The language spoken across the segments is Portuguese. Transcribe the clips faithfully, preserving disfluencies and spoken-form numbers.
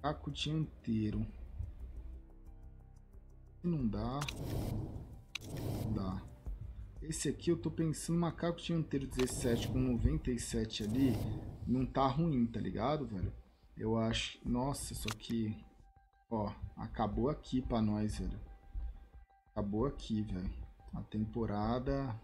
Macaco dianteiro. Não dá. Não dá. Esse aqui eu tô pensando, macaco dianteiro dezessete com noventa e sete ali, não tá ruim, tá ligado, velho? Eu acho... Nossa, só que... Ó, acabou aqui pra nós, velho. Acabou aqui, velho. A temporada...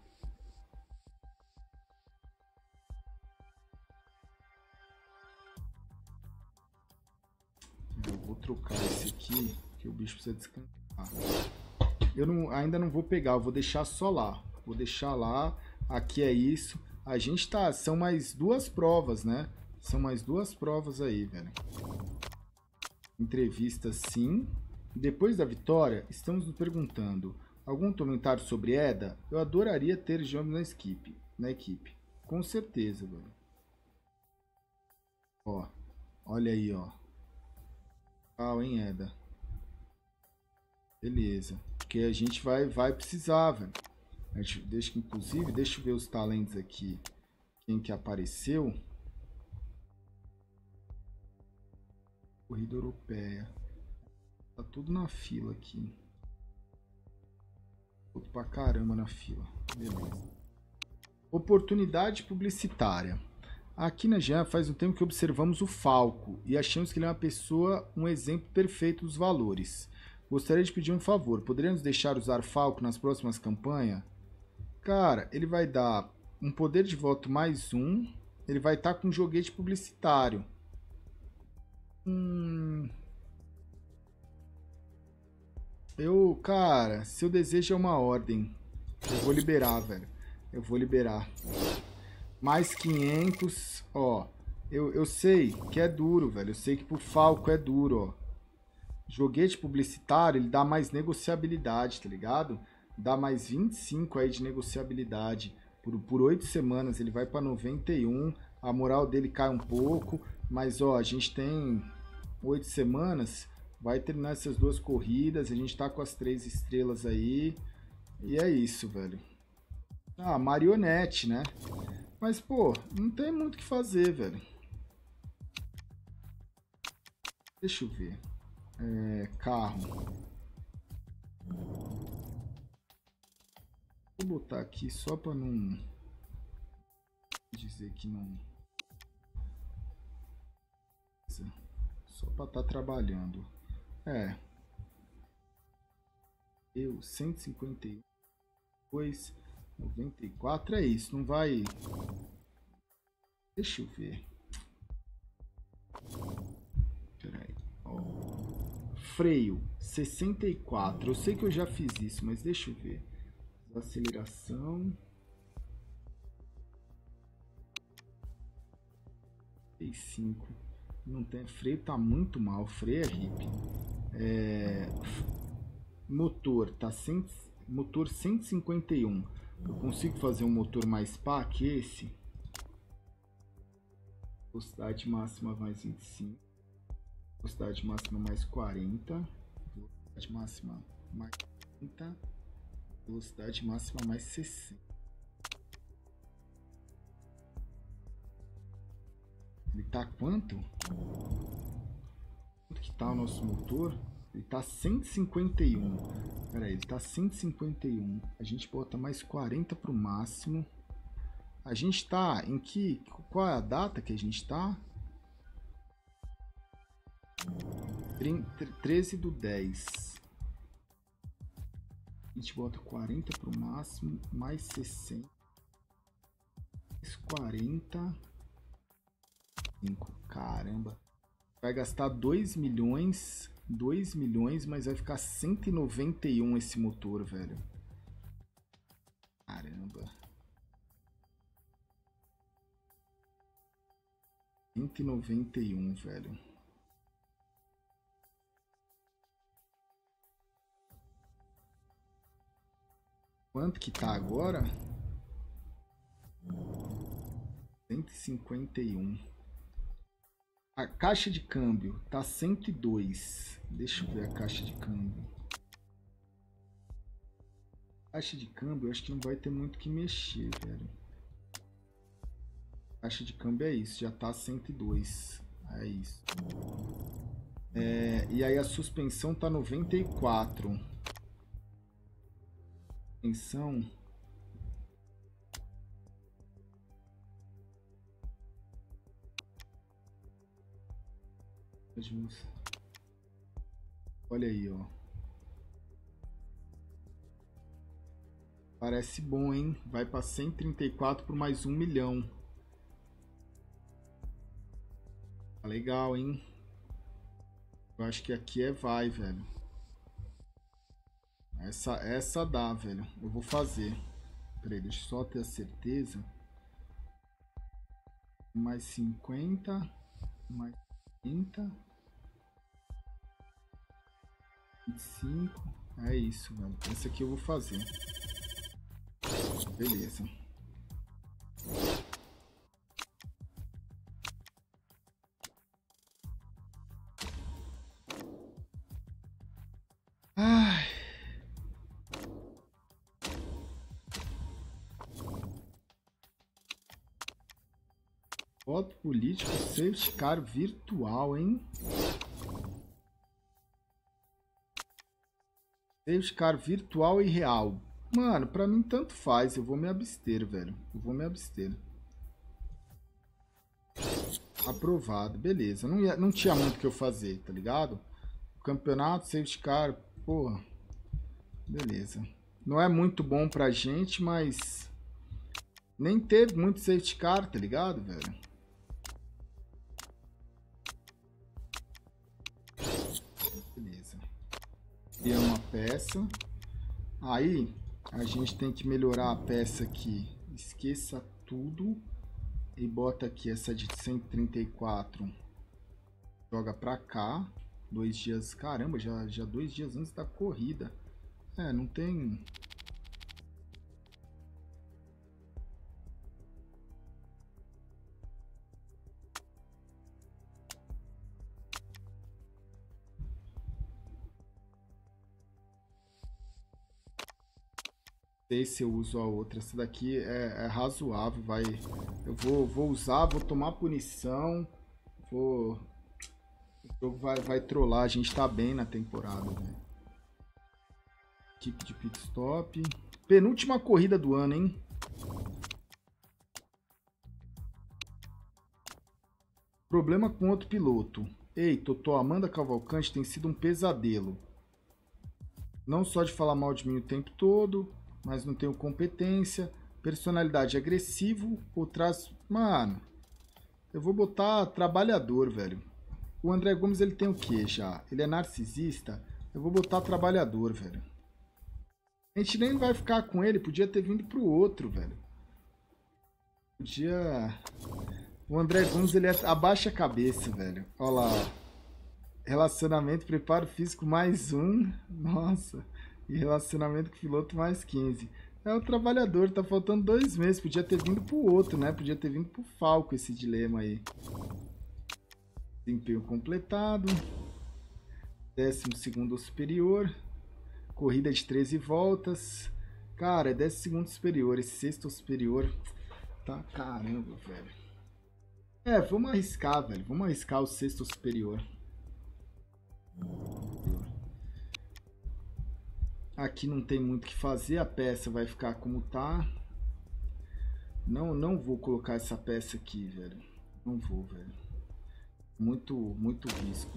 Eu vou trocar esse aqui, que o bicho precisa descansar. Eu não, ainda não vou pegar, eu vou deixar só lá. Vou deixar lá. Aqui é isso. A gente tá... São mais duas provas, né? São mais duas provas aí, velho. Entrevista, sim. Depois da vitória, estamos nos perguntando: algum comentário sobre Eda? Eu adoraria ter Jones na equipe. Na equipe. Com certeza, velho. Ó. Olha aí, ó. Ah, hein, Eda. Beleza. Porque a gente vai, vai precisar, velho. A gente, deixa, inclusive, deixa eu ver os talentos aqui. Quem que apareceu? Corrida europeia. Tá tudo na fila aqui. Tudo pra caramba na fila. Beleza. Oportunidade publicitária. Aqui na Jean faz um tempo que observamos o Falco e achamos que ele é uma pessoa, um exemplo perfeito dos valores. Gostaria de pedir um favor. Poderíamos deixar usar Falco nas próximas campanhas? Cara, ele vai dar um poder de voto mais um. Ele vai estar com um joguete publicitário. Hum... Eu, cara, seu desejo é uma ordem. Eu vou liberar, velho. Eu vou liberar. Mais quinhentos, ó. Eu, eu sei que é duro, velho. Eu sei que pro Falco é duro, ó. Joguete publicitário, ele dá mais negociabilidade, tá ligado? Dá mais vinte e cinco aí de negociabilidade. Por, por oito semanas ele vai pra noventa e um. A moral dele cai um pouco. Mas, ó, a gente tem oito semanas. Vai terminar essas duas corridas. A gente tá com as três estrelas aí. E é isso, velho. Ah, marionete, né? Mas, pô, não tem muito o que fazer, velho. Deixa eu ver. É, carro. Vou botar aqui só pra não dizer que não... Só pra estar trabalhando. É. Eu, cento e cinquenta e dois, noventa e quatro, é isso. Não vai... Deixa eu ver. Peraí. Ó. Freio, sessenta e quatro. Eu sei que eu já fiz isso, mas deixa eu ver. Aceleração. trinta e cinco. Não tem freio, tá muito mal. Freio é hippie. É... Motor, tá cem... motor cento e cinquenta e um. Eu consigo fazer um motor mais pá que esse? Velocidade máxima mais vinte e cinco. Velocidade máxima mais quarenta. Velocidade máxima mais trinta. Velocidade máxima mais sessenta. Ele tá quanto? Quanto que tá o nosso motor? Ele tá cento e cinquenta e um. Pera aí, ele tá cento e cinquenta e um. A gente bota mais quarenta pro máximo. A gente tá em que... Qual é a data que a gente tá? treze do dez. A gente bota quarenta pro máximo. Mais sessenta. Mais quarenta. Caramba. Vai gastar dois milhões. dois milhões, mas vai ficar cento e noventa e um esse motor, velho. Caramba. cento e noventa e um, velho. Quanto que tá agora? cento e cinquenta e um. A caixa de câmbio tá cento e dois. Deixa eu ver a caixa de câmbio. Caixa de câmbio, eu acho que não vai ter muito que mexer, velho. Caixa de câmbio é isso, já tá cento e dois. É isso. É, e aí a suspensão tá noventa e quatro. Suspensão. Olha aí, ó. Parece bom, hein? Vai para cento e trinta e quatro por mais um milhão. Tá legal, hein? Eu acho que aqui é vai, velho. Essa, essa dá, velho. Eu vou fazer. Peraí, deixa eu só ter a certeza. Mais cinquenta. Mais trinta. vinte e cinco. É isso, velho. Esse aqui eu vou fazer. Beleza. Ai. Voto político, safety car virtual, hein? Safety car virtual e real. Mano, pra mim tanto faz. Eu vou me abster, velho. Eu vou me abster. Aprovado. Beleza. Não, ia, não tinha muito o que eu fazer, tá ligado? Campeonato, safety car, porra. Beleza. Não é muito bom pra gente, mas... Nem teve muito safety car, tá ligado, velho? Beleza. E é uma peça. Aí, a gente tem que melhorar a peça aqui. Esqueça tudo. E bota aqui essa de cento e trinta e quatro. Joga pra cá. Dois dias... Caramba, já, já dois dias antes da corrida. É, não tem... sei se eu uso a outra. Essa daqui é, é razoável, vai... Eu vou, vou usar, vou tomar punição. Vou... O jogo vai, vai trollar, a gente tá bem na temporada, né? Equipe de pit stop. Penúltima corrida do ano, hein? Problema com outro piloto. Ei, Totó, Amanda Cavalcante tem sido um pesadelo. Não só de falar mal de mim o tempo todo... Mas não tenho competência. Personalidade agressivo ou traz... Mano, eu vou botar trabalhador, velho. O André Gomes, ele tem o quê já? Ele é narcisista? Eu vou botar trabalhador, velho. A gente nem vai ficar com ele. Podia ter vindo pro outro, velho. Podia... O André Gomes, ele é... abaixa a cabeça, velho. Olha lá. Relacionamento, preparo físico mais um. Nossa... E relacionamento com o piloto mais quinze. É o trabalhador, tá faltando dois meses. Podia ter vindo pro outro, né? Podia ter vindo pro Falco esse dilema aí. Desempenho completado. Décimo segundo superior. Corrida de treze voltas. Cara, é décimo segundo superior. Esse sexto superior. Tá caramba, velho. É, vamos arriscar, velho. Vamos arriscar o sexto superior. Aqui não tem muito o que fazer, a peça vai ficar como tá. Não, não vou colocar essa peça aqui, velho. Não vou, velho. Muito, muito risco.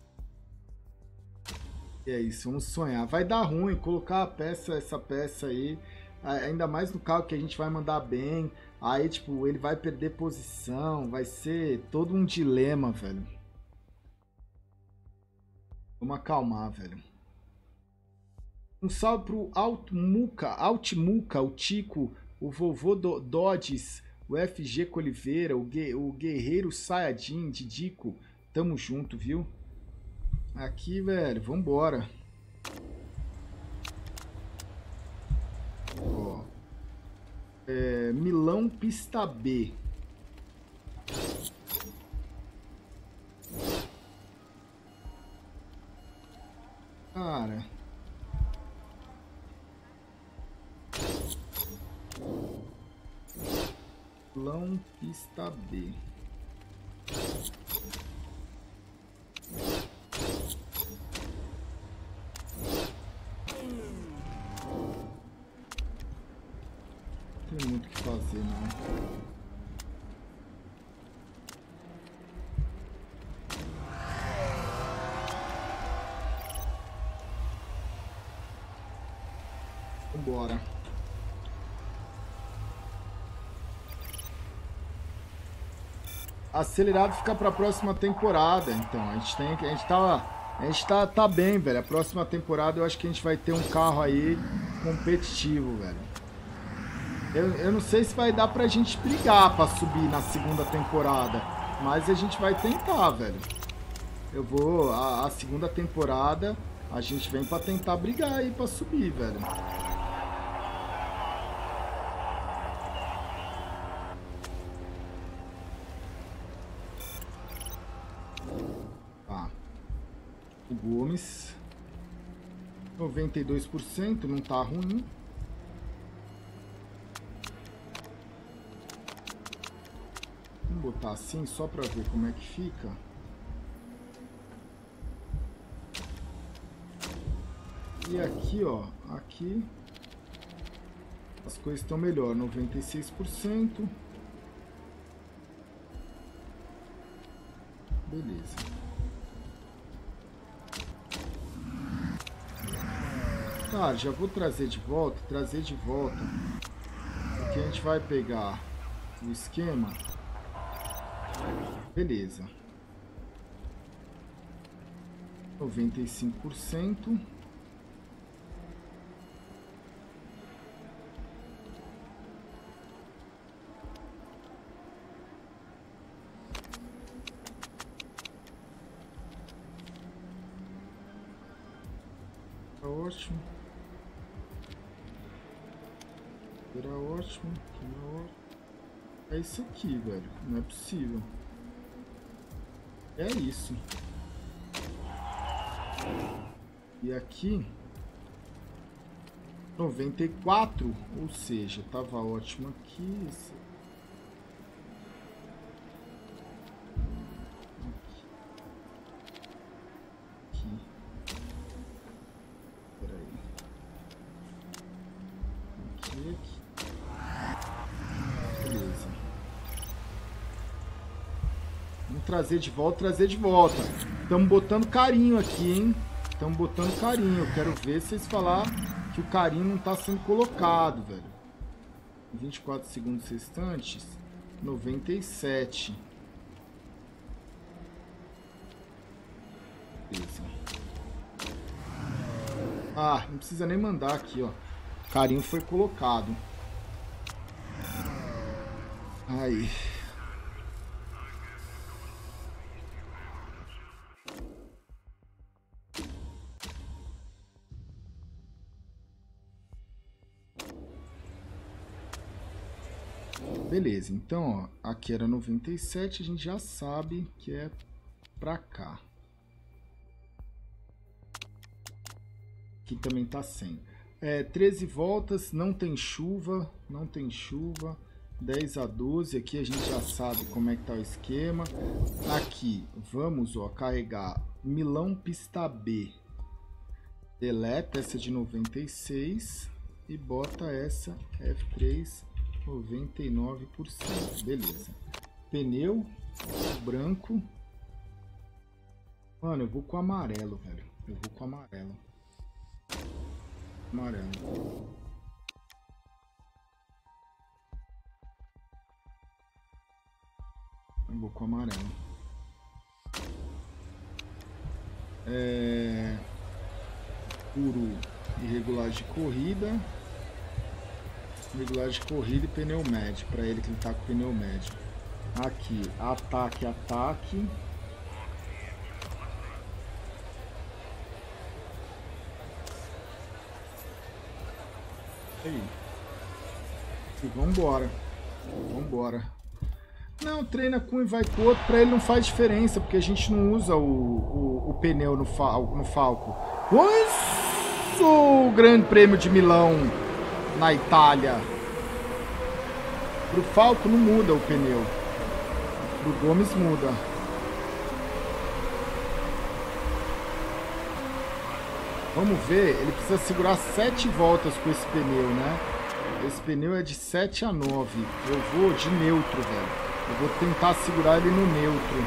E é isso, vamos sonhar. Vai dar ruim colocar a peça, essa peça aí. Ainda mais no carro que a gente vai mandar bem. Aí, tipo, ele vai perder posição. Vai ser todo um dilema, velho. Vamos acalmar, velho. Um salve pro Altmuca, Altmuca, o Tico, o vovô do Dodges, o F G Coliveira, o, Gue, o Guerreiro Sayajin, Didico. Tamo junto, viu? Aqui, velho, vambora. Ó. É, Milão Pista B. Cara... Milão Pista B. Vambora. Acelerado fica pra próxima temporada, então. A gente tem que. A gente tá. A gente tá, tá bem, velho. A próxima temporada eu acho que a gente vai ter um carro aí competitivo, velho. Eu, eu não sei se vai dar pra gente brigar pra subir na segunda temporada. Mas a gente vai tentar, velho. Eu vou... A, a segunda temporada a gente vem pra tentar brigar aí pra subir, velho. Tá. O Gomes. noventa e dois por cento, não tá ruim. Vamos botar assim só pra ver como é que fica. E aqui, ó, aqui as coisas estão melhor, noventa e seis por cento. Beleza. Tá, já vou trazer de volta, trazer de volta. Aqui a gente vai pegar o esquema. Beleza. noventa e cinco por cento. Tá ótimo. Era ótimo. Era ótimo. É isso aqui, velho. Não é possível. É isso. E aqui noventa e quatro, ou seja, tava ótimo aqui. Aqui. Peraí. Aqui, aqui. Beleza. Vamos trazer de volta, trazer de volta. Estamos botando carinho aqui, hein? Estamos botando carinho. Eu quero ver vocês falar que o carinho não está sendo colocado, velho. vinte e quatro segundos restantes. noventa e sete. Beleza. Ah, não precisa nem mandar aqui, ó. Carinho foi colocado. Aí. Beleza, então, ó, aqui era noventa e sete, a gente já sabe que é pra cá. Aqui também tá cem. É, treze voltas, não tem chuva, não tem chuva. dez a doze, aqui a gente já sabe como é que tá o esquema. Aqui, vamos, ó, carregar Milão Pista B. Deleta essa de noventa e seis e bota essa F três noventa e nove por cento. Beleza. Pneu branco. Mano, eu vou com amarelo, velho. Eu vou com amarelo. Amarelo. Eu vou com amarelo. É... Puro e regulagem de corrida. Regulagem de corrida e pneu médio. Pra ele que ele tá com pneu médio. Aqui, ataque, ataque. Aí. E vambora. Vambora. Não, treina com um e vai pro outro. Pra ele não faz diferença, porque a gente não usa o, o, o pneu no, fal, no Falco. Isso! O Grande Prêmio de Milão na Itália. Pro Falco não muda o pneu. Pro Gomes muda. Vamos ver, ele precisa segurar sete voltas com esse pneu, né? Esse pneu é de sete a nove. Eu vou de neutro, velho. Eu vou tentar segurar ele no neutro.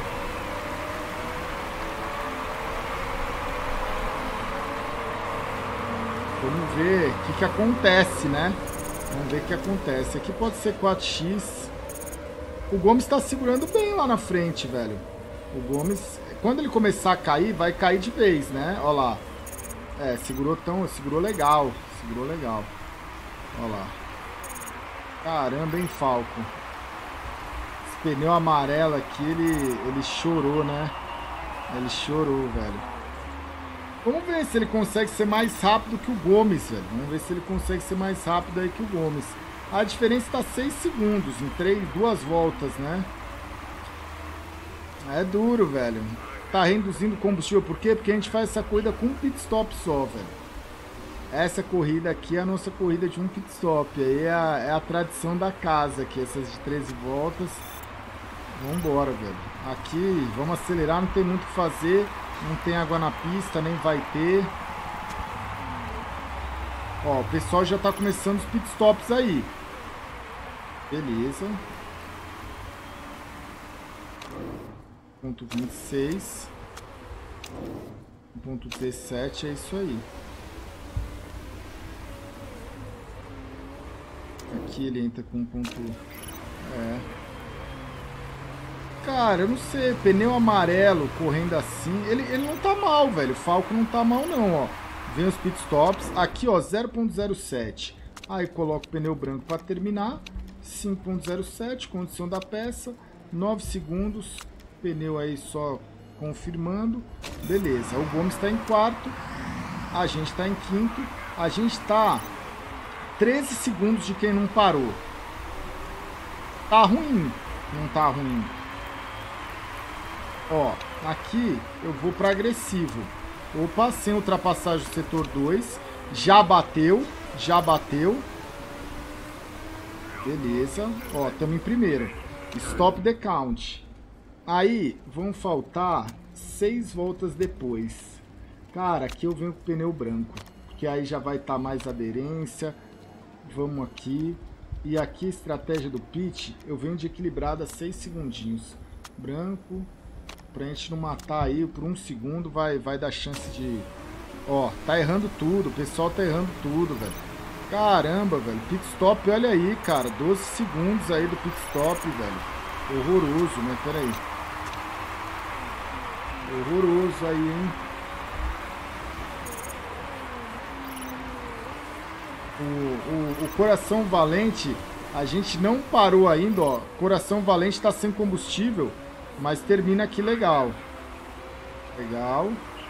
Vamos ver o que, que acontece, né? Vamos ver o que acontece. Aqui pode ser quatro x. O Gomes está segurando bem lá na frente, velho. O Gomes, quando ele começar a cair, vai cair de vez, né? Olha lá. É, segurou tão, segurou legal. Segurou legal. Olha lá. Caramba, hein, Falco. Esse pneu amarelo aqui, ele, ele chorou, né? Ele chorou, velho. Vamos ver se ele consegue ser mais rápido que o Gomes, velho. Vamos ver se ele consegue ser mais rápido aí que o Gomes. A diferença está seis segundos em três, duas voltas, né? É duro, velho. Tá reduzindo combustível. Por quê? Porque a gente faz essa corrida com um pit stop só, velho. Essa corrida aqui é a nossa corrida de um pit stop. Aí é a, é a tradição da casa aqui, essas de treze voltas. Vambora, velho. Aqui, vamos acelerar, não tem muito o que fazer. Não tem água na pista, nem vai ter. Ó, o pessoal já tá começando os pit stops aí. Beleza. Ponto vinte e seis. Ponto dezessete, é isso aí. Aqui ele entra com ponto... É. Cara, eu não sei. Pneu amarelo correndo assim. Ele, ele não tá mal, velho. O Falco não tá mal, não, ó. Vem os pitstops. Aqui, ó, zero ponto zero sete. Aí coloco o pneu branco para terminar. cinco ponto zero sete, condição da peça. nove segundos. Pneu aí só confirmando. Beleza. O Gomes está em quarto. A gente está em quinto. A gente está treze segundos de quem não parou. Tá ruim. Não tá ruim. Ó, aqui eu vou para agressivo. Opa, sem ultrapassagem do setor dois. Já bateu, já bateu. Beleza. Ó, estamos em primeiro. Stop the count. Aí, vão faltar seis voltas depois. Cara, aqui eu venho com o pneu branco. Porque aí já vai estar mais aderência. Vamos aqui. E aqui, estratégia do pit, eu venho de equilibrada seis segundinhos. Branco. Pra gente não matar aí por um segundo, vai, vai dar chance de... Ó, tá errando tudo, o pessoal tá errando tudo, velho. Caramba, velho, pit stop, olha aí, cara, doze segundos aí do pit stop, velho. Horroroso, né, pera aí. Horroroso aí, hein. O, o, o Coração Valente, a gente não parou ainda, ó. Coração Valente tá sem combustível. Mas termina aqui legal. Legal.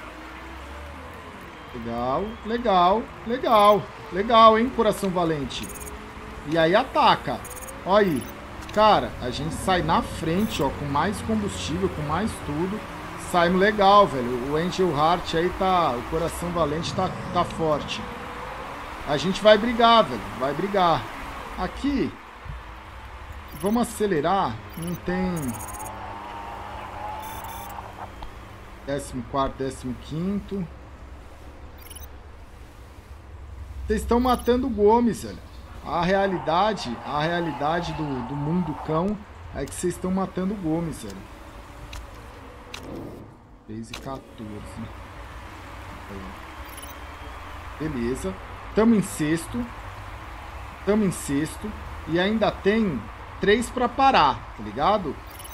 Legal, legal, legal. Legal, hein, Coração Valente. E aí ataca. Olha aí. Cara, a gente sai na frente, ó, com mais combustível, com mais tudo. Saímos legal, velho. O Angel Heart aí tá... O Coração Valente tá, tá forte. A gente vai brigar, velho. Vai brigar. Aqui... Vamos acelerar. Não tem... décimo quarto, décimo quinto. Vocês estão matando o Gomes, velho. A realidade, a realidade do, do mundo cão é que vocês estão matando o Gomes, velho. três e quatorze. Beleza. Tamo em sexto. Tamo em sexto. E ainda tem três pra parar, tá ligado?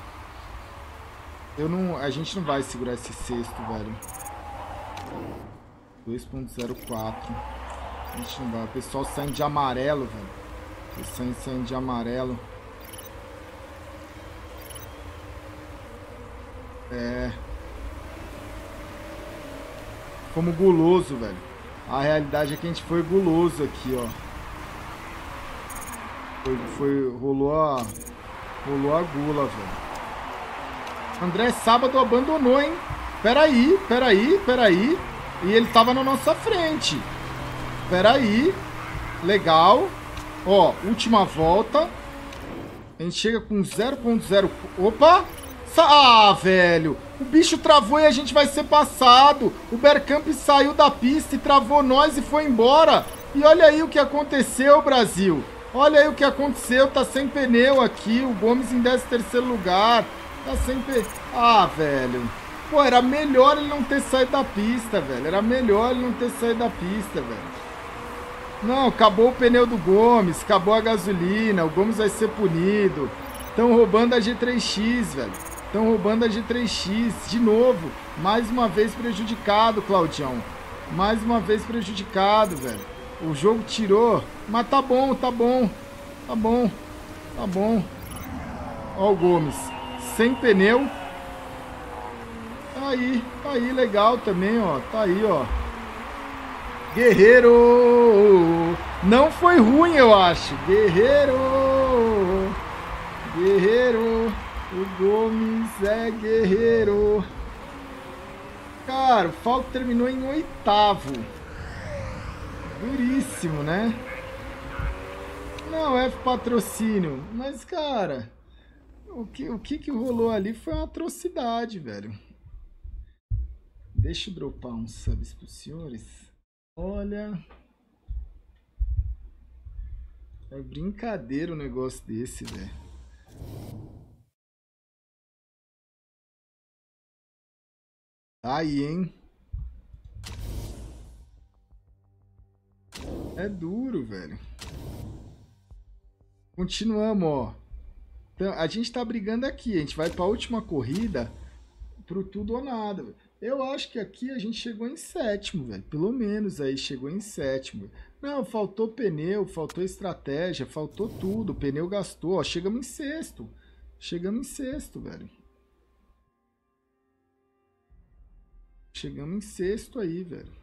Eu não, a gente não vai segurar esse sexto, velho. dois ponto zero quatro. A gente não vai. O pessoal saindo de amarelo, velho. Eles saindo, saindo de amarelo. É. Fomos guloso, velho. A realidade é que a gente foi guloso aqui, ó. Foi, foi, rolou a... Rolou a gula, velho. André Sábado abandonou, hein? Peraí, peraí, peraí. E ele tava na nossa frente. Peraí. Legal. Ó, última volta. A gente chega com zero ponto zero... Opa! Ah, velho. O bicho travou e a gente vai ser passado. O Bergkamp saiu da pista e travou nós e foi embora. E olha aí o que aconteceu, Brasil. Olha aí o que aconteceu. Tá sem pneu aqui. O Gomes em décimo terceiro lugar. Tá sempre... Ah, velho. Pô, era melhor ele não ter saído da pista, velho. Era melhor ele não ter saído da pista, velho. Não, acabou o pneu do Gomes, acabou a gasolina, o Gomes vai ser punido. Estão roubando a G três X, velho. Estão roubando a G três X de novo. Mais uma vez prejudicado, Claudião. Mais uma vez prejudicado, velho. O jogo tirou, mas tá bom, tá bom. Tá bom, tá bom. Ó o Gomes, sem pneu. Tá aí, tá aí, legal também, ó. Tá aí, ó. Guerreiro! Não foi ruim, eu acho. Guerreiro! Guerreiro! O Gomes é guerreiro. Cara, o Falco terminou em oitavo. Duríssimo, né? Não, F patrocínio. Mas, cara, o que, o que que rolou ali foi uma atrocidade, velho. Deixa eu dropar uns subs pros senhores. Olha... É brincadeira um negócio desse, velho. Tá aí, hein? É duro, velho. Continuamos, ó. Então, a gente tá brigando aqui. A gente vai pra última corrida pro tudo ou nada, velho. Eu acho que aqui a gente chegou em sétimo, velho. Pelo menos aí chegou em sétimo. Não, faltou pneu, faltou estratégia, faltou tudo. O pneu gastou, ó. Chegamos em sexto. Chegamos em sexto, velho. Chegamos em sexto aí, velho.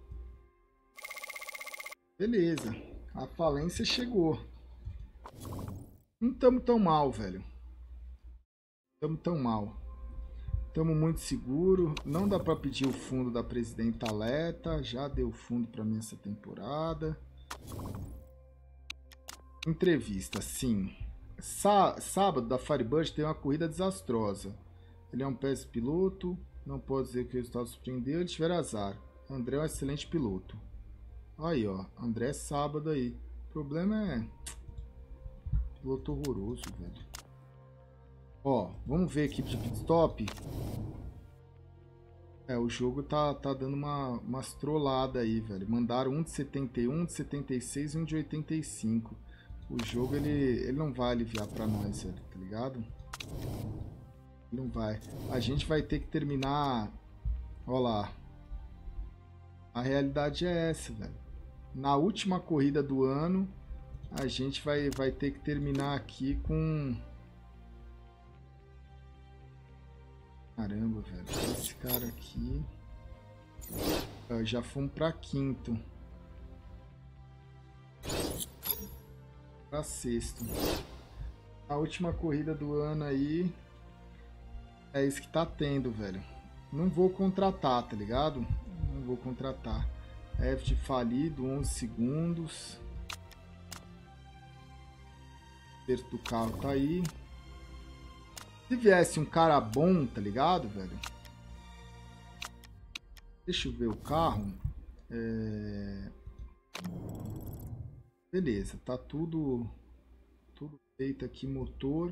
Beleza. A falência chegou. Não estamos tão mal, velho. Estamos tão mal. Estamos muito seguro. Não dá para pedir o fundo da Presidenta Aleta. Já deu fundo para mim essa temporada. Entrevista, sim. Sá sábado da Firebird tem uma corrida desastrosa. Ele é um péssimo piloto. Não pode dizer que o resultado surpreendeu. Ele tiver azar. André é um excelente piloto. Aí, ó. André sábado aí. O problema é... piloto horroroso, velho. Ó, vamos ver aqui de pit stop. É, o jogo tá, tá dando uma, umas trolladas aí, velho. Mandaram um de setenta e um, de setenta e seis e um de oitenta e cinco. O jogo, ele, ele não vai aliviar pra nós, velho, tá ligado? Não vai. A gente vai ter que terminar... Ó lá. A realidade é essa, velho. Na última corrida do ano, a gente vai, vai ter que terminar aqui com... Caramba, velho. Esse cara aqui... Uh, já fomos pra quinto. Pra sexto. A última corrida do ano aí... É isso que tá tendo, velho. Não vou contratar, tá ligado? Não vou contratar. F de falido, onze segundos. O preço do carro tá aí. Se viesse um cara bom, tá ligado, velho? Deixa eu ver o carro. É... Beleza, tá tudo, tudo feito aqui, motor.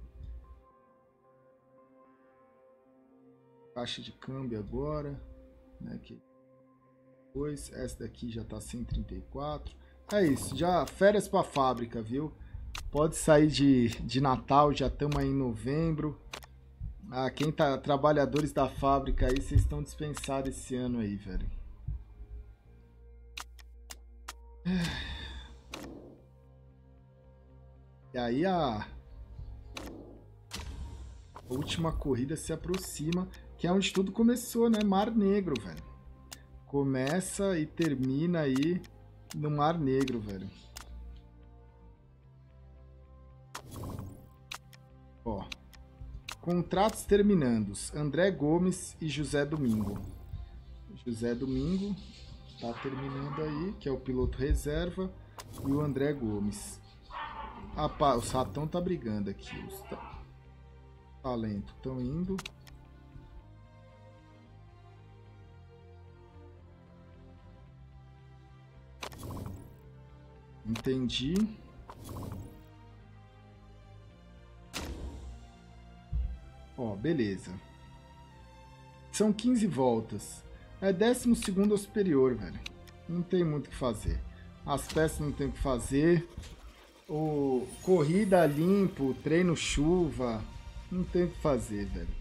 Caixa de câmbio agora, né? Que dois, essa daqui já tá cento e trinta e quatro. É isso, já férias para fábrica, viu? Pode sair de, de Natal, já estamos aí em novembro. Ah, quem tá trabalhadores da fábrica aí, vocês estão dispensados esse ano aí, velho. E aí a, a última corrida se aproxima, que é onde tudo começou, né? Mar Negro, velho. Começa e termina aí no Mar Negro, velho. Ó. Contratos terminandos. André Gomes e José Domingo. José Domingo tá terminando aí, que é o piloto reserva. E o André Gomes. Ah, pá, os ratão tá brigando aqui. Os ta... talentos estão indo. Entendi. Ó, beleza. São quinze voltas. É décimo segundo ao superior, velho. Não tem muito o que fazer. As peças não tem o que fazer. O corrida limpo, treino chuva. Não tem o que fazer, velho.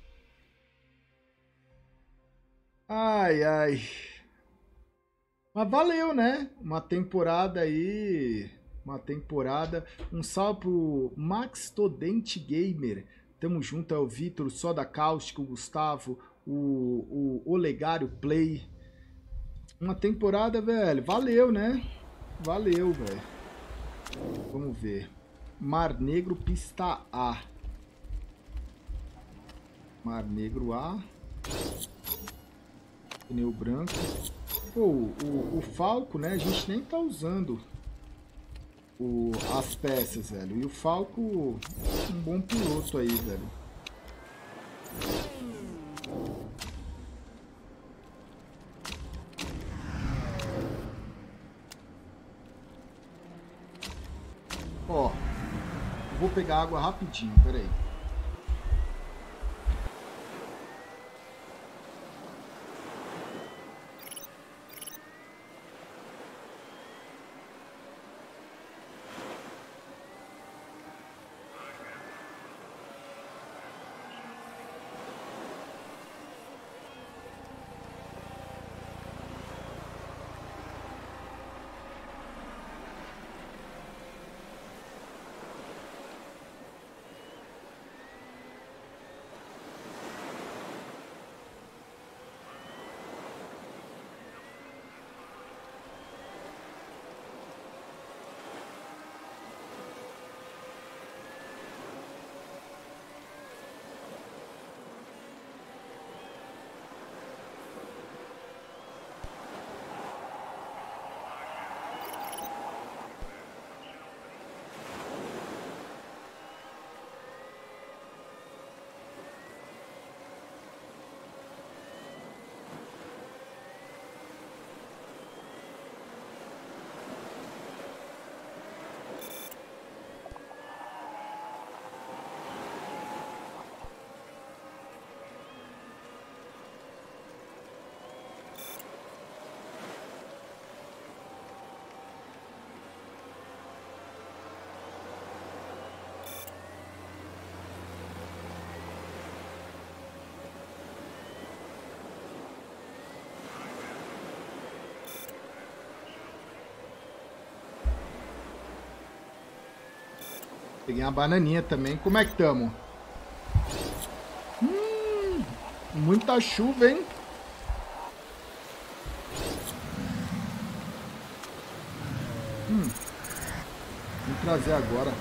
Ai, ai. Mas valeu, né? Uma temporada aí. Uma temporada. Um salve pro Max Todente Gamer. Tamo junto, é o Vitor, o Soda Cáustico, o Gustavo, o, o Olegário Play. Uma temporada, velho. Valeu, né? Valeu, velho. Vamos ver. Mar Negro Pista A. Mar Negro A. Pneu branco. Pô, o, o Falco, né? A gente nem tá usando o, as peças, velho. E o Falco, um bom piloto aí, velho. Ó, vou pegar água rapidinho, peraí. Peguei uma bananinha também. Como é que tamo? Hum, muita chuva, hein? Hum, vou trazer agora.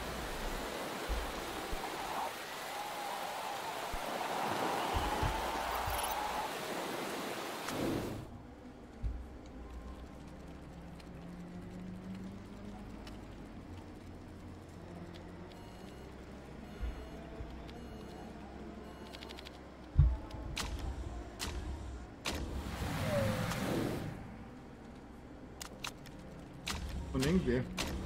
Vou nem ver.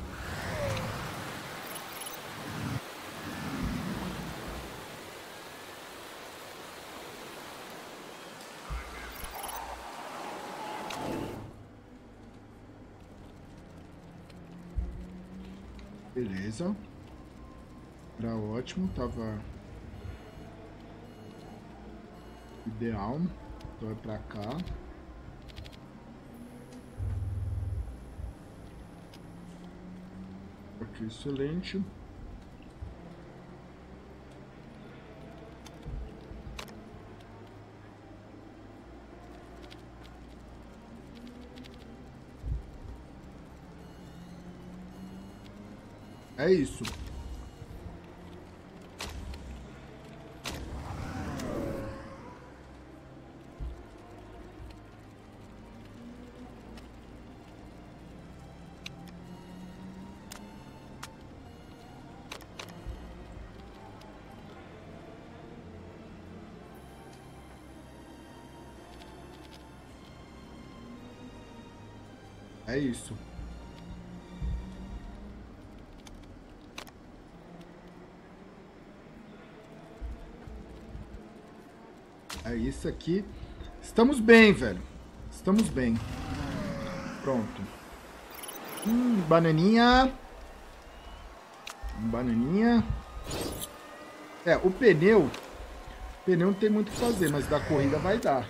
Beleza. Era ótimo, tava ideal. Então é pra cá. Aqui, excelente. É isso. É isso. É isso aqui. Estamos bem, velho. Estamos bem. Pronto. Hum, bananinha. Bananinha. É, o pneu... O pneu não tem muito o que fazer, mas da corrida vai dar.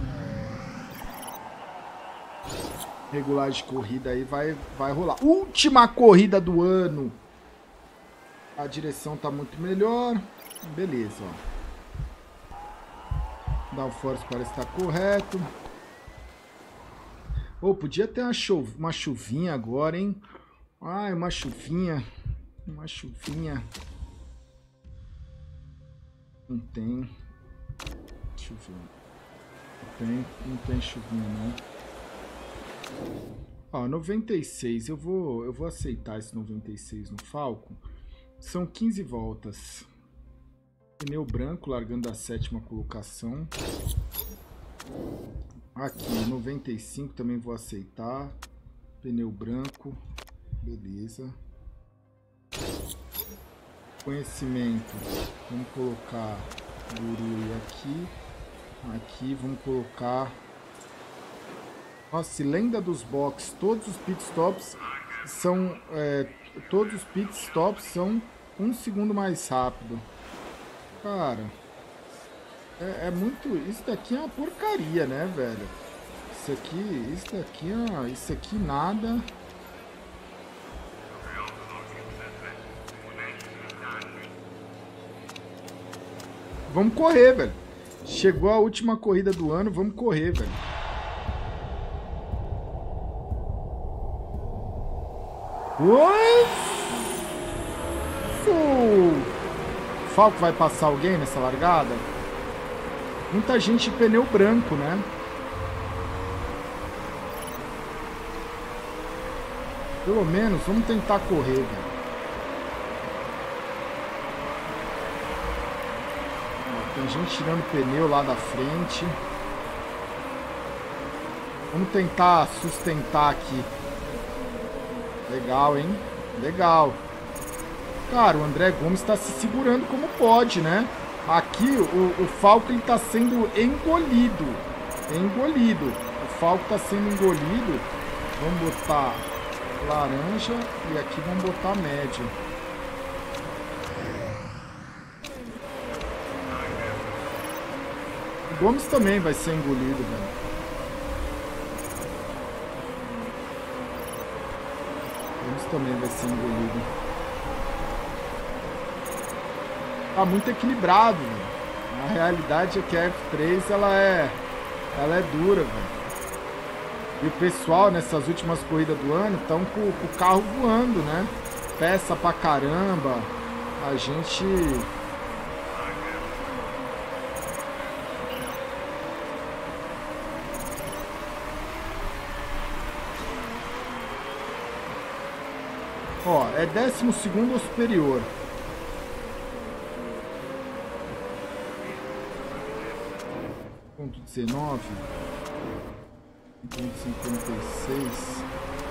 Regulagem de corrida aí vai, vai rolar. Última corrida do ano. A direção tá muito melhor. Beleza, ó. Downforce parece estar correto. Oh, podia ter uma, chuv uma chuvinha agora, hein? Ai, uma chuvinha. Uma chuvinha. Não tem. Deixa eu ver. Não tem, não tem chuvinha, não. Ó, noventa e seis. Eu vou, eu vou aceitar esse noventa e seis no Falcon. São quinze voltas. Pneu branco, largando a sétima colocação. Aqui, noventa e cinco, também vou aceitar. Pneu branco. Beleza. Conhecimento. Vamos colocar Gurui aqui. Aqui, vamos colocar... Nossa, lenda dos box. Todos os pitstops são... É, todos os pitstops são um segundo mais rápido. Cara... É, é muito... Isso daqui é uma porcaria, né, velho? Isso aqui... Isso daqui é... Isso aqui nada... Vamos correr, velho. Chegou a última corrida do ano, vamos correr, velho. Oi! O Falco vai passar alguém nessa largada? Muita gente de pneu branco, né? Pelo menos, vamos tentar correr, velho. Tem gente tirando pneu lá da frente. Vamos tentar sustentar aqui. Legal, hein? Legal. Cara, o André Gomes está se segurando como pode, né? Aqui o, o Falco ele tá sendo engolido. Engolido. O Falco está sendo engolido. Vamos botar laranja e aqui vamos botar médio. O Gomes também vai ser engolido, velho. O Gomes também vai ser engolido. Tá muito equilibrado, velho. A realidade é que a F três ela é, ela é dura, velho. E o pessoal nessas últimas corridas do ano estão com, com o carro voando, né? Peça pra caramba. A gente... Ó, é décimo segundo ou superior. Ponto dezenove. Ponto cinquenta e seis.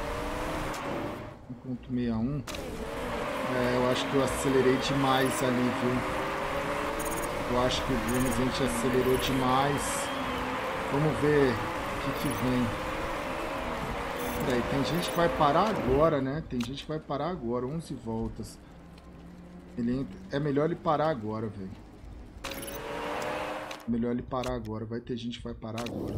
Ponto sessenta e um. É, eu acho que eu acelerei demais ali, viu? Eu acho que o Gomes a gente acelerou demais. Vamos ver o que que vem. Daí, tem gente que vai parar agora, né? Tem gente que vai parar agora, onze voltas. Ele entra... É melhor ele parar agora, velho. Melhor ele parar agora. Vai ter gente que vai parar agora.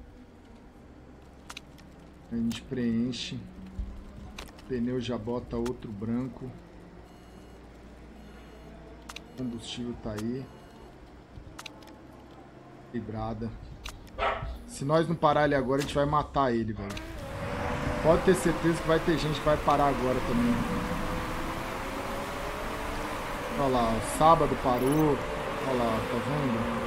A gente preenche. O pneu já bota outro branco. O combustível tá aí. Equilibrada. Se nós não parar ele agora, a gente vai matar ele, velho. Pode ter certeza que vai ter gente que vai parar agora também. Olha lá, o sábado parou. Olha lá, tá vendo?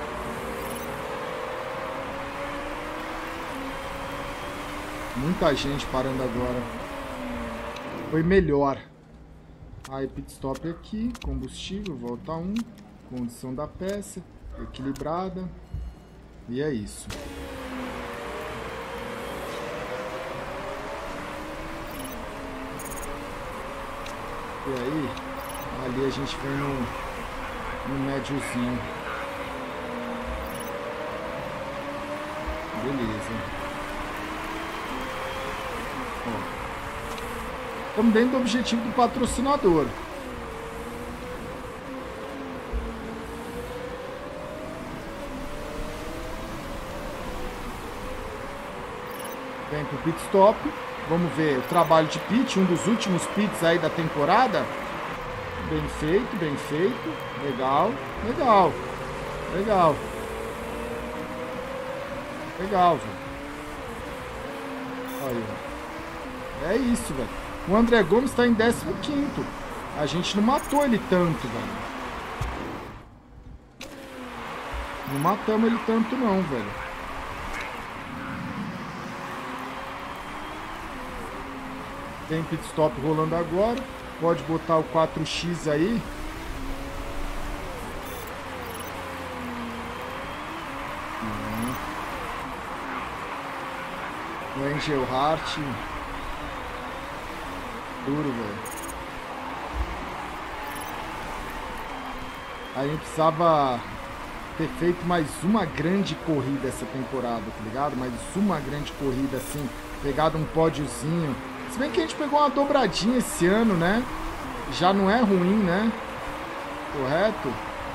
Muita gente parando agora. Foi melhor. Aí, pit stop aqui. Combustível, volta um. Condição da peça. Equilibrada. E é isso. E aí, ali a gente vem no, no médiozinho. Beleza. Ó, Estamos dentro do objetivo do patrocinador. Vem pro pit stop. Vamos ver o trabalho de pit, um dos últimos pits aí da temporada. Bem feito, bem feito. Legal, legal. Legal. Legal, velho. Aí, ó. É isso, velho. O André Gomes tá em décimo quinto. A gente não matou ele tanto, velho. Não matamos ele tanto não, velho. Tem pit stop rolando agora. Pode botar o quatro x aí. Hum. O Angel Heart. Duro, velho. A gente precisava ter feito mais uma grande corrida essa temporada, tá ligado? Mais uma grande corrida, assim. Pegado um pódiozinho. Se bem que a gente pegou uma dobradinha esse ano, né? Já não é ruim, né? Correto?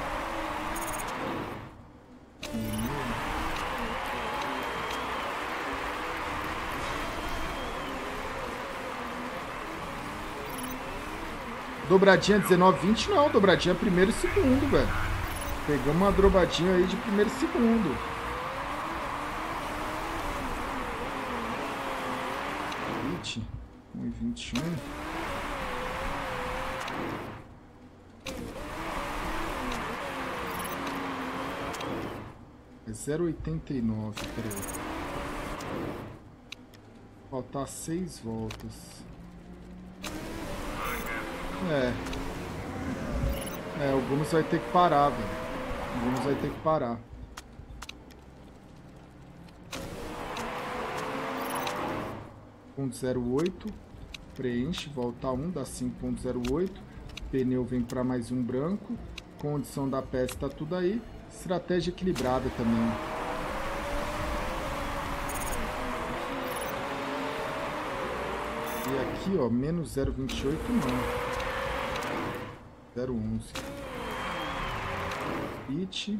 Dobradinha dezenove, vinte não. Dobradinha primeiro e segundo, velho. Pegamos uma dobradinha aí de primeiro e segundo. um e vinte e um. É zero vírgula oitenta e nove, peraí. Faltar seis voltas. É. É, o Gomes vai ter que parar, velho. O Gomes vai ter que parar. ponto zero oito. Preenche, volta um, dá cinco ponto zero oito. Pneu vem para mais um branco. Condição da peça tá tudo aí. Estratégia equilibrada também. E aqui, ó, menos zero vírgula vinte e oito não. zero vírgula onze. Pit.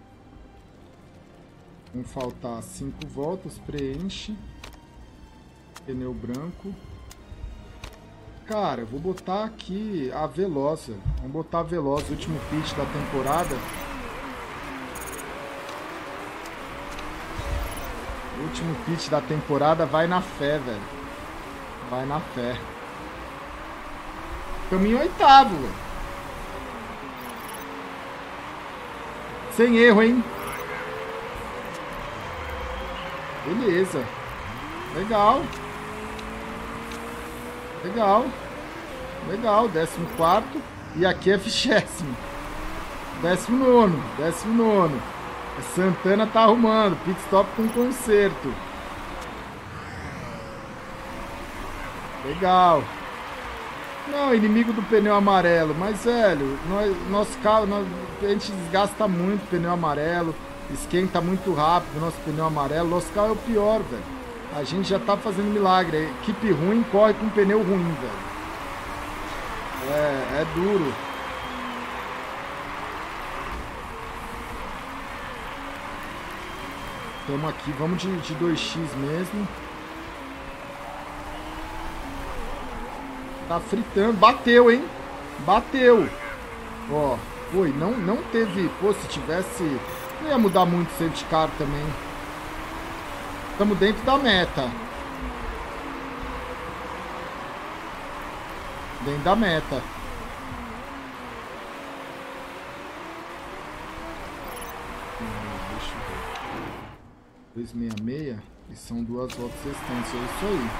Vão faltar cinco voltas, preenche. Pneu branco. Cara, eu vou botar aqui a Veloz. Vamos botar a Veloz, o último pit da temporada. O último pit da temporada vai na fé, velho. Vai na fé. Caminho oitavo, velho. Sem erro, hein? Beleza. Legal. Legal. Legal. Décimo quarto. E aqui é vigésimo. Décimo nono. Décimo nono. Santana tá arrumando. Pit stop com conserto. Legal. Não, inimigo do pneu amarelo. Mas, velho, nós, nosso carro, nós, a gente desgasta muito o pneu amarelo. Esquenta muito rápido o nosso pneu amarelo. Nosso carro é o pior, velho. A gente já tá fazendo milagre. A equipe ruim corre com pneu ruim, velho. É, é duro. Estamos aqui, vamos de, de dois x mesmo. Tá fritando, bateu, hein? Bateu. Ó, foi, não, não teve... Pô, se tivesse... Não ia mudar muito o safety car também. Estamos dentro da meta. Dentro da meta. Deixa eu ver. duzentos e sessenta e seis. E são duas voltas restantes. É isso aí.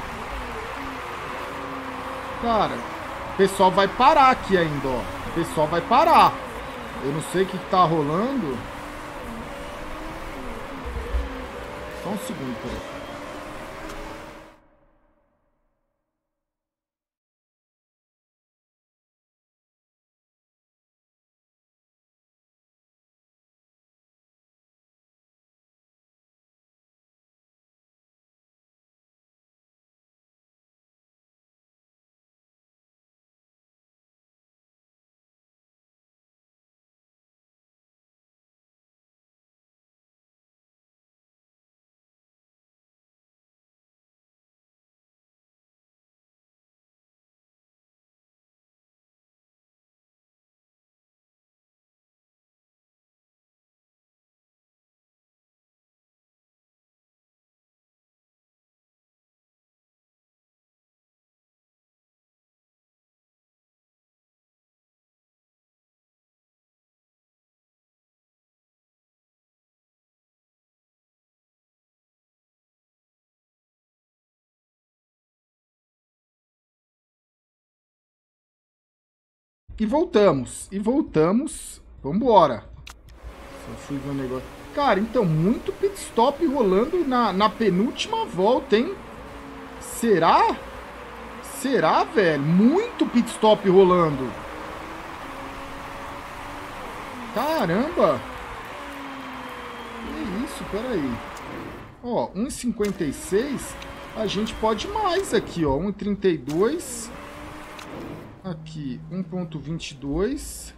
Cara, o pessoal vai parar aqui ainda, ó. O pessoal vai parar. Eu não sei o que tá rolando. Só um segundo, peraí. E voltamos. E voltamos. Vambora. Só fui ver um negócio. Cara, então, muito pit stop rolando na, na penúltima volta, hein? Será? Será, velho? Muito pit stop rolando. Caramba. Que isso, peraí. Ó, um e cinquenta e seis. A gente pode mais aqui, ó. um e trinta e dois. Aqui, um ponto vinte e dois.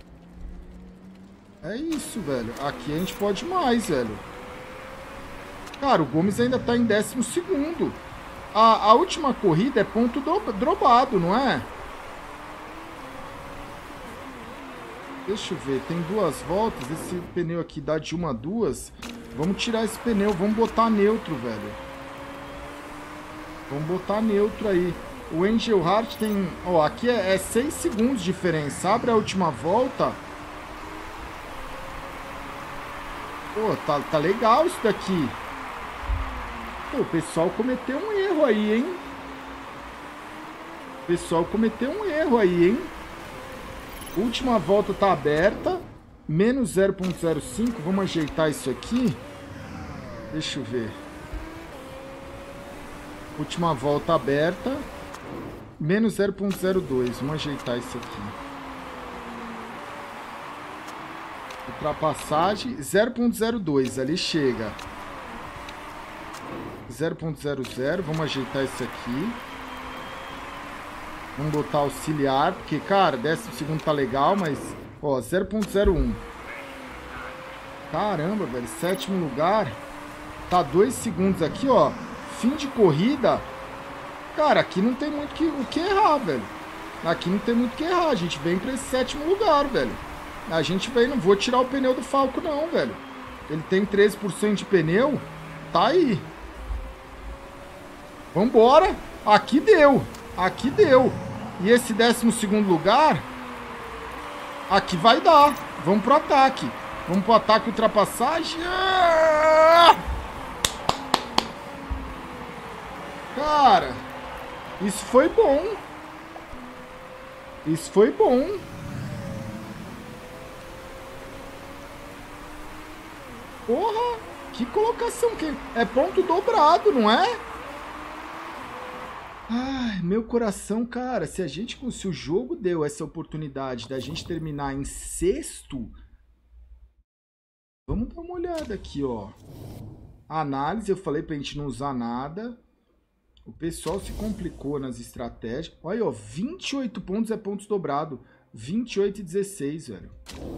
É isso, velho. Aqui a gente pode mais, velho. Cara, o Gomes ainda tá em décimo segundo. A, a última corrida é ponto do, drobado, não é? Deixa eu ver, tem duas voltas. Esse pneu aqui dá de uma a duas. Vamos tirar esse pneu, vamos botar neutro, velho. Vamos botar neutro aí. O Angel Hart tem... Ó, aqui é, é seis segundos de diferença. Abre a última volta. Pô, tá, tá legal isso daqui. Pô, o pessoal cometeu um erro aí, hein? O pessoal cometeu um erro aí, hein? Última volta tá aberta. Menos zero ponto zero cinco. Vamos ajeitar isso aqui. Deixa eu ver. Última volta aberta. Menos zero ponto zero dois. Vamos ajeitar isso aqui. Ultrapassagem. zero ponto zero dois. Ali chega. zero ponto zero zero. Vamos ajeitar isso aqui. Vamos botar auxiliar. Porque, cara, décimo segundo tá legal, mas... Ó, zero ponto zero um. Caramba, velho. Sétimo lugar. Tá dois segundos aqui, ó. Fim de corrida. Cara, aqui não tem muito que, o que errar, velho. Aqui não tem muito o que errar. A gente vem pra esse sétimo lugar, velho. A gente vem... Não vou tirar o pneu do Falco, não, velho. Ele tem treze por cento de pneu. Tá aí. Vambora. Aqui deu. Aqui deu. E esse décimo segundo lugar... Aqui vai dar. Vamos pro ataque. Vamos pro ataque, ultrapassagem. Cara, isso foi bom. Isso foi bom. Porra, que colocação. Que... É ponto dobrado, não é? Ai, meu coração, cara, se a gente, se o jogo deu essa oportunidade da gente terminar em sexto, vamos dar uma olhada aqui, ó. A análise, eu falei pra gente não usar nada. O pessoal se complicou nas estratégias. Olha, ó, vinte e oito pontos é pontos dobrado. vinte e oito e dezesseis, velho.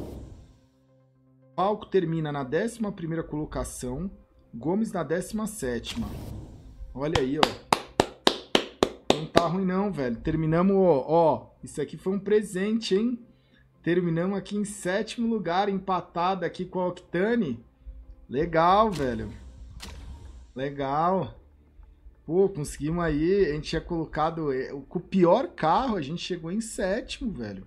Falco termina na décima primeira colocação. Gomes na décima sétima. Olha aí, ó. Não tá ruim não, velho. Terminamos, ó, ó, isso aqui foi um presente, hein? Terminamos aqui em sétimo lugar, empatado aqui com a Octane. Legal, velho. Legal. Pô, conseguimos aí, a gente tinha colocado... Com o pior carro, a gente chegou em sétimo, velho.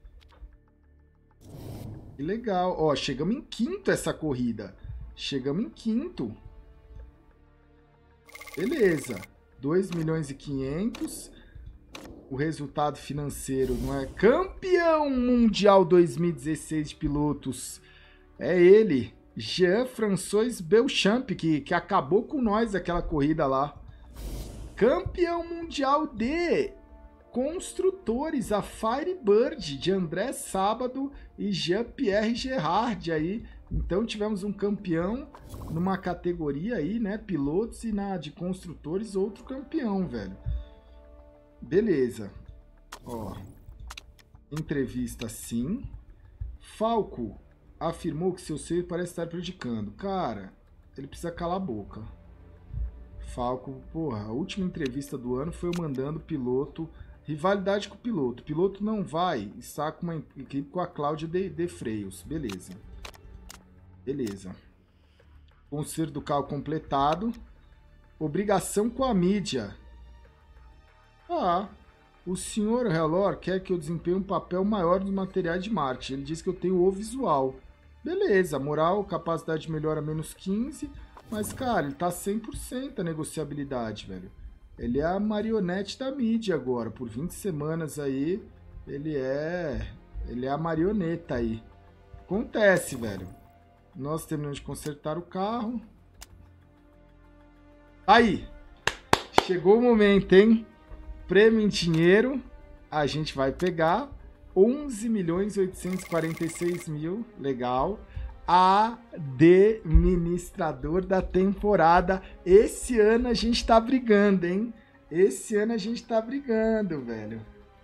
Que legal. Ó, chegamos em quinto essa corrida. Chegamos em quinto. Beleza. dois milhões e quinhentos. O resultado financeiro não é campeão mundial dois mil e dezesseis de pilotos. É ele, Jean-François Belchamp, que, que acabou com nós aquela corrida lá. Campeão mundial de construtores, a Firebird, de André Sábado e Jean-Pierre Gerard aí. Então tivemos um campeão numa categoria aí, né, pilotos, e na de construtores outro campeão, velho. Beleza. Ó, entrevista sim. Falco afirmou que seu ser parece estar prejudicando. Cara, ele precisa calar a boca. Falco, porra, a última entrevista do ano foi eu mandando o piloto, rivalidade com o piloto. O piloto não vai, está com uma equipe com a Cláudia de, de Freios. Beleza. Beleza. Conselho do carro completado. Obrigação com a mídia. Ah, o senhor Relor quer que eu desempenhe um papel maior nos materiais de marketing. Ele diz que eu tenho o visual. Beleza, moral, capacidade de melhora menos quinze. Mas, cara, ele tá cem por cento a negociabilidade, velho. Ele é a marionete da mídia agora. Por vinte semanas aí, Ele é... Ele é a marioneta aí. Acontece, velho. Nós terminamos de consertar o carro. Aí. Chegou o momento, hein? Prêmio em dinheiro. A gente vai pegar onze milhões oitocentos e quarenta e seis mil. Legal. Administrador da temporada. Esse ano a gente tá brigando, hein? Esse ano a gente tá brigando, velho.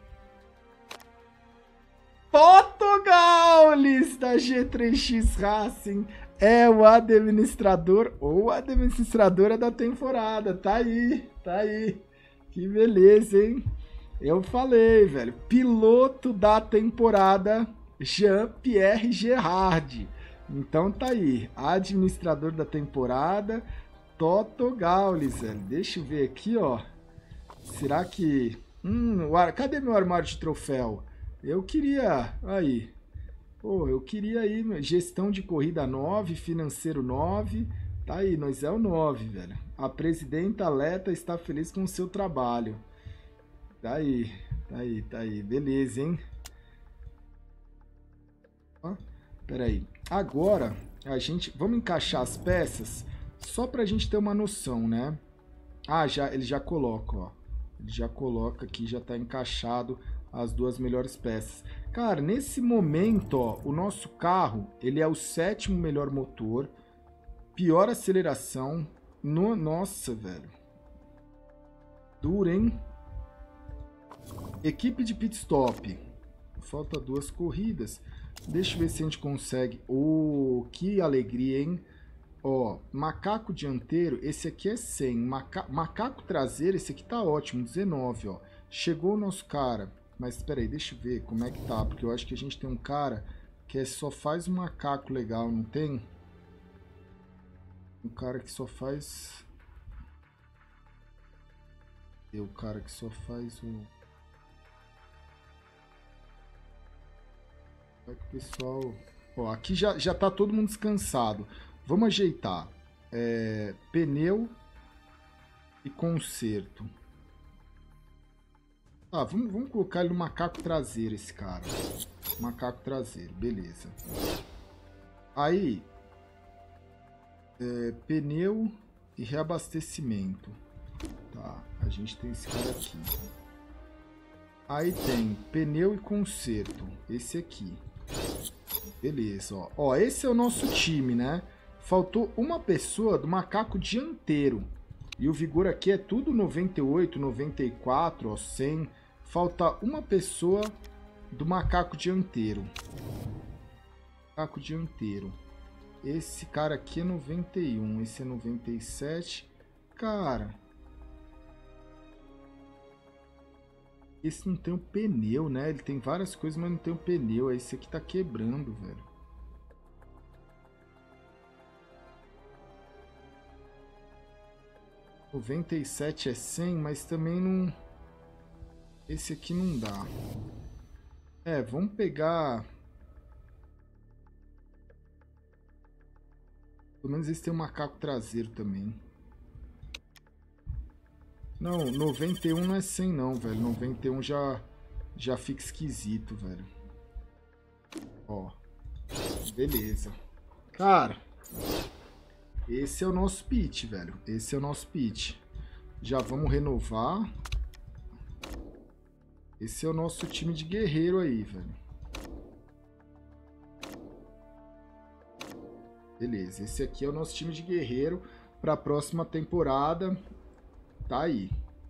Potogaules da G três X Racing é o administrador ou administradora da temporada. Tá aí, tá aí. Que beleza, hein? Eu falei, velho. Piloto da temporada, Jean-Pierre Gerard. Então tá aí. Administrador da temporada, Potogaules, velho. Deixa eu ver aqui, ó. Será que... Hum, o ar... Cadê meu armário de troféu? Eu queria... Aí. Pô, eu queria aí... Gestão de corrida nove, financeiro nove. Tá aí, nós é o nove, velho. A presidenta Leta está feliz com o seu trabalho. Tá aí, tá aí, tá aí. Beleza, hein? Ó, peraí. Agora, a gente... Vamos encaixar as peças só pra gente ter uma noção, né? Ah, já, ele já coloca, ó. Ele já coloca aqui, já tá encaixado as duas melhores peças. Cara, nesse momento, ó, o nosso carro, ele é o sétimo melhor motor, pior aceleração. No... Nossa, velho. Duro, hein? Equipe de pit stop. Falta duas corridas. Deixa eu ver se a gente consegue. Oh, que alegria, hein? Ó, macaco dianteiro, esse aqui é cem. Maca... Macaco traseiro, esse aqui tá ótimo, dezenove, ó. Chegou o nosso cara. Mas espera aí, deixa eu ver como é que tá. Porque eu acho que a gente tem um cara que é, só faz um macaco legal, não tem? Um cara que só faz... E o cara que só faz o... Vai que o pessoal... Ó, aqui já, já tá todo mundo descansado. Vamos ajeitar. É, pneu e conserto. Ah, vamos, vamos colocar ele no macaco traseiro, esse cara. Macaco traseiro, beleza. Aí, é, pneu e reabastecimento. Tá, a gente tem esse cara aqui. Aí tem pneu e conserto, esse aqui. Beleza, ó. Ó, esse é o nosso time, né? Faltou uma pessoa do macaco dianteiro. E o vigor aqui é tudo noventa e oito, noventa e quatro, ó, cem. Falta uma pessoa do macaco dianteiro. Macaco dianteiro. Esse cara aqui é noventa e um, esse é noventa e sete. Cara... Esse não tem o pneu, né? Ele tem várias coisas, mas não tem o pneu. Esse aqui tá quebrando, velho. noventa e sete é cem, mas também não... Esse aqui não dá. É, vamos pegar... Pelo menos esse tem um macaco traseiro também. Não, noventa e um não é cem não, velho. noventa e um já, já fica esquisito, velho. Ó. Beleza. Cara, esse é o nosso pitch, velho. Esse é o nosso pitch. Já vamos renovar. Esse é o nosso time de guerreiro aí, velho. Beleza, esse aqui é o nosso time de guerreiro para a próxima temporada. Tá aí.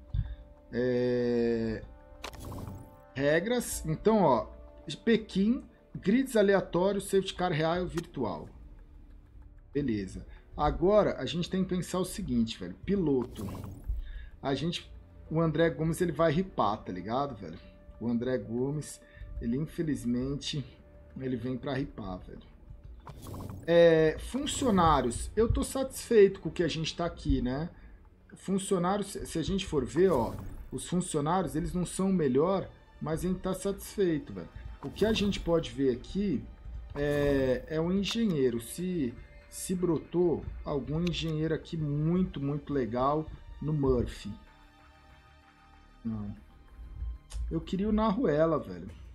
É... Regras. Então, ó. Pequim, grids aleatórios, safety car real virtual. Beleza. Agora, a gente tem que pensar o seguinte, velho. Piloto. A gente... O André Gomes, ele vai ripar, tá ligado, velho? O André Gomes, ele infelizmente, ele vem pra ripar, velho. É... Funcionários. Eu tô satisfeito com o que a gente tá aqui, né? Funcionários, se a gente for ver, ó, os funcionários, eles não são o melhor, mas a gente tá satisfeito, velho. O que a gente pode ver aqui é, é um engenheiro. Se, se brotou algum engenheiro aqui muito, muito legal no Murphy. Não. Eu queria o Naruela, velho.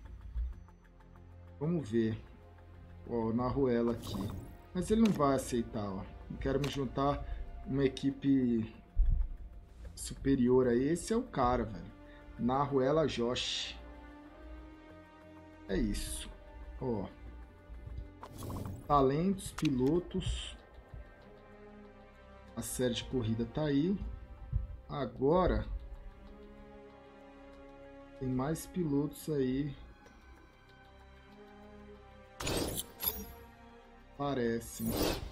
Vamos ver. Ó, na Ruela aqui. Mas ele não vai aceitar, ó. Não quero me juntar uma equipe superior aí. Esse é o cara, velho. Na Ruela Josh. É isso. Ó. Talentos, pilotos. A série de corrida tá aí. Agora tem mais pilotos aí. Parece.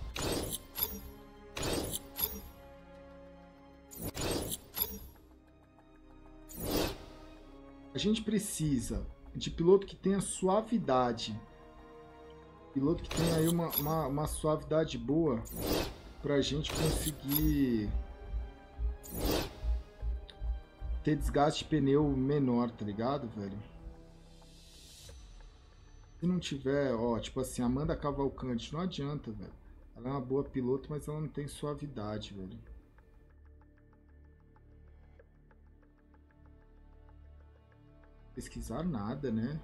A gente precisa de piloto que tenha suavidade. Piloto que tenha aí uma, uma, uma suavidade boa pra gente conseguir ter desgaste de pneu menor, tá ligado, velho? Se não tiver, ó, tipo assim, Amanda Cavalcante, não adianta, velho. Ela é uma boa piloto, mas ela não tem suavidade, velho. Pesquisar nada, né?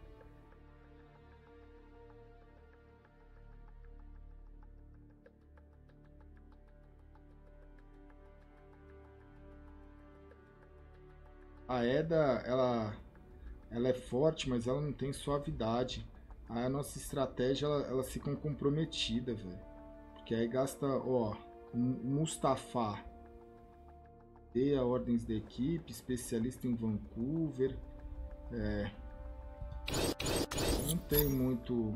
A Eda, ela, ela é forte, mas ela não tem suavidade. Aí a nossa estratégia, ela, ela fica comprometida, velho. Porque aí gasta, ó, Mustafa. Dê a ordens da equipe, especialista em Vancouver. É. Não tem muito...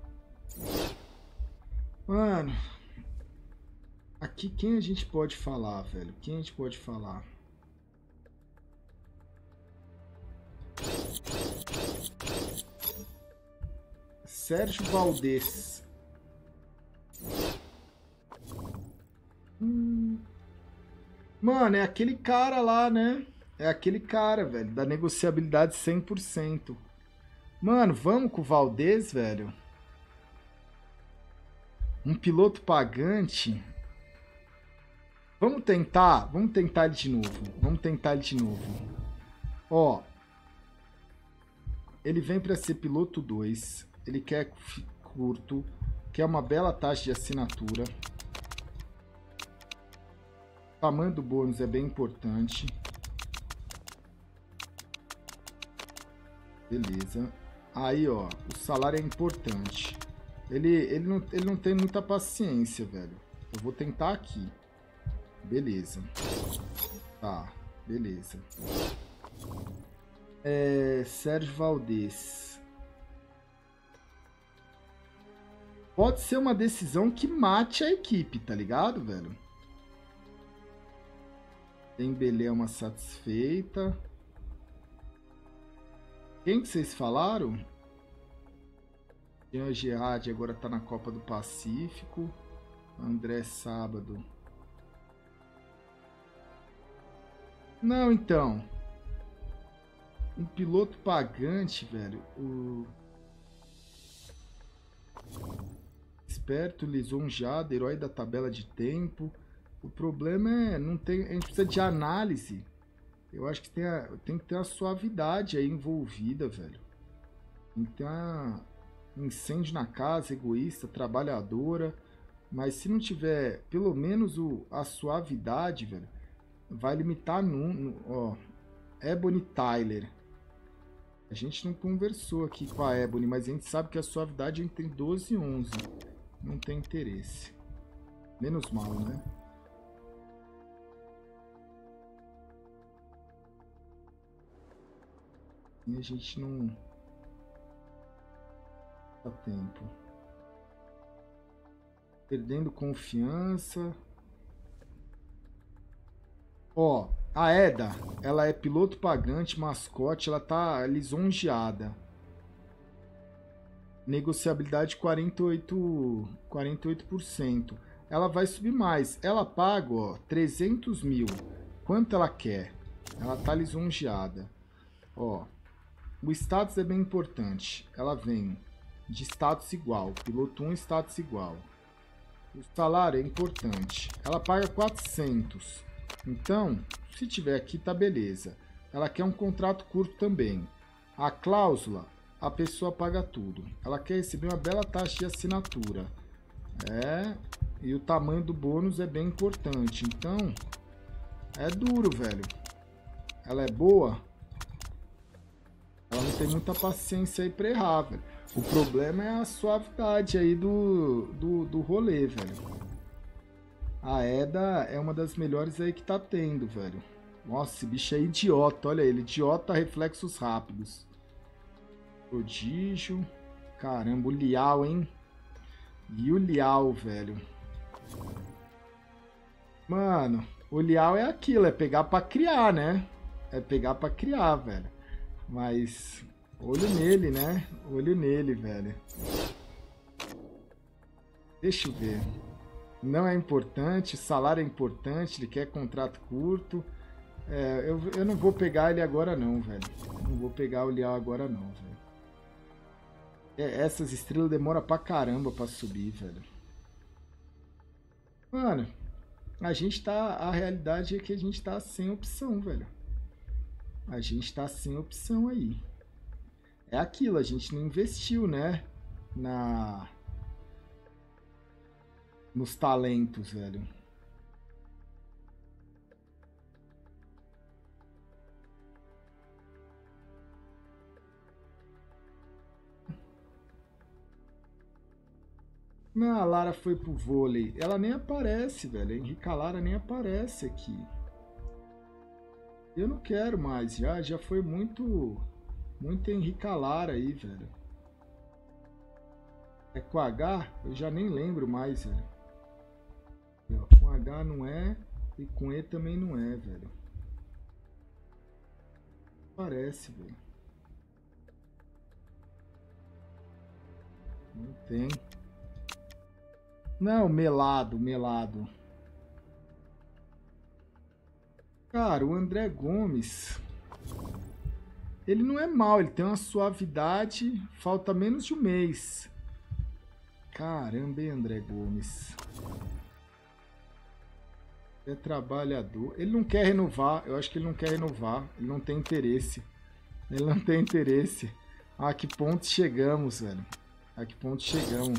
Mano, aqui quem a gente pode falar, velho? Quem a gente pode falar? Sérgio Valdez. Hum. Mano, é aquele cara lá, né? É aquele cara, velho, da negociabilidade cem por cento. Mano, vamos com o Valdez, velho? Um piloto pagante. Vamos tentar, vamos tentar ele de novo. Vamos tentar ele de novo. Ó. Ele vem para ser piloto dois. Ele quer curto. Quer uma bela taxa de assinatura. O tamanho do bônus é bem importante. Beleza. Aí, ó. O salário é importante. Ele, ele, não, ele não tem muita paciência, velho. Eu vou tentar aqui. Beleza. Tá. Beleza. É, Sérgio Valdez. Pode ser uma decisão que mate a equipe, tá ligado, velho? Dembélé é uma satisfeita. Quem que vocês falaram? Jean Gerard agora tá na Copa do Pacífico. André Sábado. Não, então. Um piloto pagante, velho. O... Esperto, lisonjeado, herói da tabela de tempo. O problema é, não tem, a gente precisa de análise. Eu acho que tem, a, tem que ter uma suavidade aí envolvida, velho. Tem que ter uma, um incêndio na casa, egoísta, trabalhadora. Mas se não tiver pelo menos o, a suavidade, velho, vai limitar no, no ó, Ebony Tyler. A gente não conversou aqui com a Ebony, mas a gente sabe que a suavidade é entre doze e onze. Não tem interesse. Menos mal, né? E a gente não dá tempo. Perdendo confiança. Ó, a Eda, ela é piloto pagante, mascote, ela tá lisonjeada. Negociabilidade quarenta e oito, quarenta e oito por cento. Ela vai subir mais. Ela paga, ó, trezentos mil. Quanto ela quer? Ela tá lisonjeada. Ó, o status é bem importante. Ela vem de status igual. Piloto um, status igual. O salário é importante. Ela paga quatrocentos. Então, se tiver aqui, tá beleza. Ela quer um contrato curto também. A cláusula a pessoa paga tudo. Ela quer receber uma bela taxa de assinatura. É, e o tamanho do bônus é bem importante. Então, é duro, velho. Ela é boa. Ela não tem muita paciência aí pra errar, velho. O problema é a suavidade aí do, do, do rolê, velho. A Eda é uma das melhores aí que tá tendo, velho. Nossa, esse bicho é idiota, olha ele. Idiota, reflexos rápidos. Prodígio. Caramba, o Liao, hein? E o Liao, velho. Mano, o Liao é aquilo, é pegar pra criar, né? É pegar pra criar, velho. Mas, olho nele, né? Olho nele, velho. Deixa eu ver. Não é importante, salário é importante, ele quer contrato curto. É, eu, eu não vou pegar ele agora não, velho. Não vou pegar o Liao agora não, velho. É, essas estrelas demoram pra caramba pra subir, velho. Mano, a gente tá... A realidade é que a gente tá sem opção, velho. A gente tá sem opção aí. É aquilo, a gente não investiu, né? Na... Nos talentos, velho. Não, a Lara foi pro vôlei. Ela nem aparece, velho. A Henrique Lara nem aparece aqui. Eu não quero mais. Já, já foi muito... Muito Henrique Lara aí, velho. É com H? Eu já nem lembro mais, velho. Com H não é. E com E também não é, velho. Parece, velho. Não tem. Não, melado, melado. Cara, o André Gomes... Ele não é mal, ele tem uma suavidade... Falta menos de um mês. Caramba, hein, André Gomes. É trabalhador. Ele não quer renovar. Eu acho que ele não quer renovar. Ele não tem interesse. Ele não tem interesse. A que ponto chegamos, velho? A que ponto chegamos?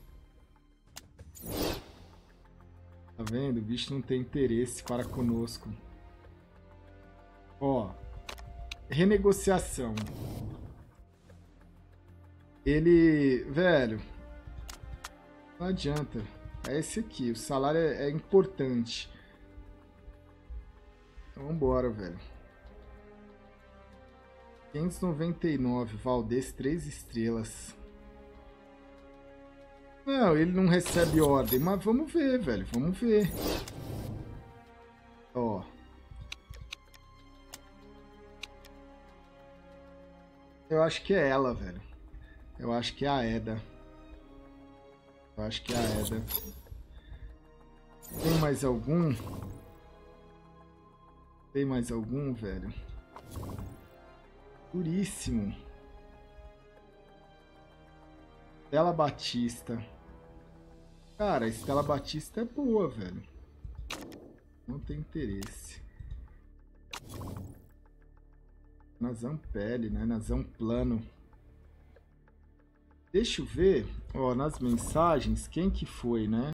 Tá vendo? O bicho não tem interesse para conosco. Ó. Renegociação. Ele... Velho. Não adianta. É esse aqui. O salário é, é importante. Então vambora, velho. quinhentos e noventa e nove. Valdez, três estrelas. Não, ele não recebe ordem. Mas vamos ver, velho. Vamos ver. Ó. Eu acho que é ela, velho. Eu acho que é a Eda. Eu acho que é a Eda. Tem mais algum? Tem mais algum, velho? Duríssimo. Estela Batista. Cara, a Estela Batista é boa, velho. Não tem interesse. Nazão Pele, né? Nazão Plano. Deixa eu ver, ó, nas mensagens, quem que foi, né?